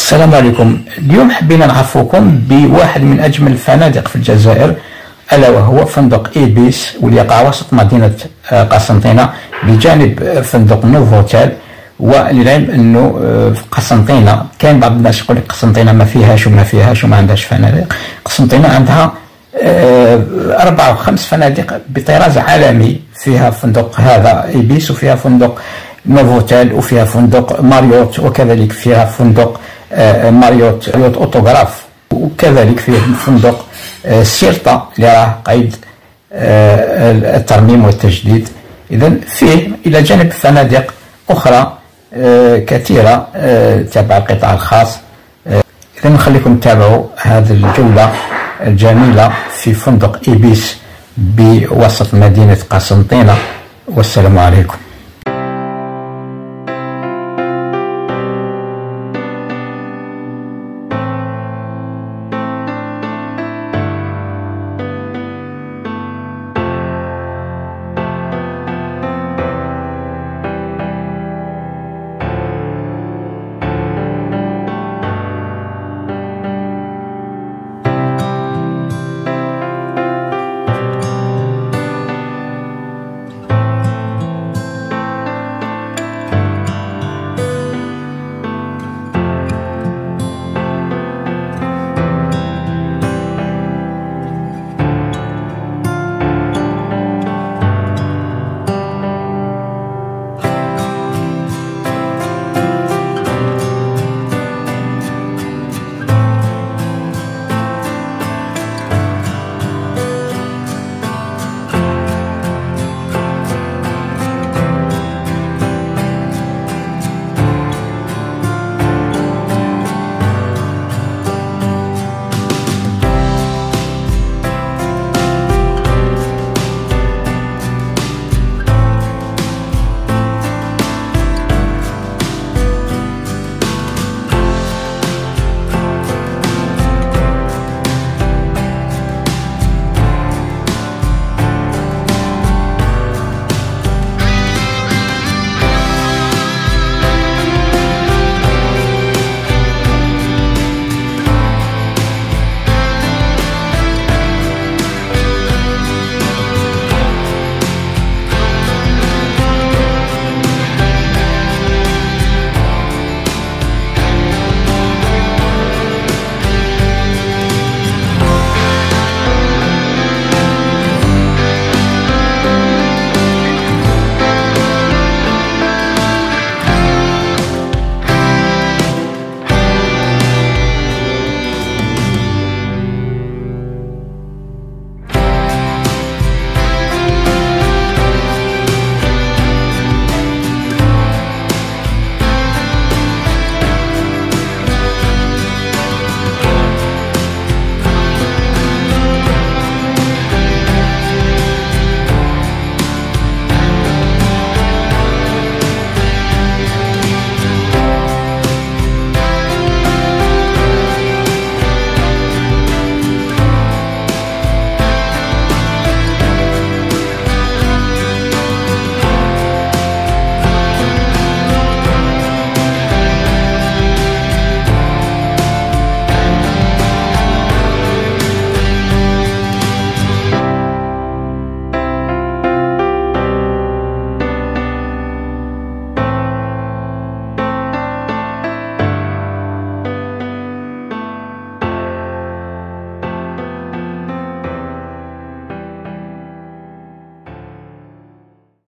السلام عليكم. اليوم حبينا نعرفوكم بواحد من أجمل الفنادق في الجزائر، ألا وهو فندق إيبيس، واللي يقع وسط مدينة قسنطينة بجانب فندق نوفوتيل. وللعلم أنه في قسنطينة كاين بعض الناس يقول لك قسنطينة ما فيهاش وما عندهاش فنادق. قسنطينة عندها 4 أو 5 فنادق بطراز عالمي، فيها فندق هذا إيبيس، وفيها فندق نوفوتيل، وفيها فندق ماريوت، وكذلك فيها فندق ماريوت اوتوغراف، وكذلك فيه فندق سيرتا اللي راه قيد الترميم والتجديد. اذا فيه الى جانب فنادق اخرى كثيره تبع القطاع الخاص. اذا نخليكم تتابعوا هذه الجوله الجميله في فندق إيبيس بوسط مدينه قسنطينه، والسلام عليكم.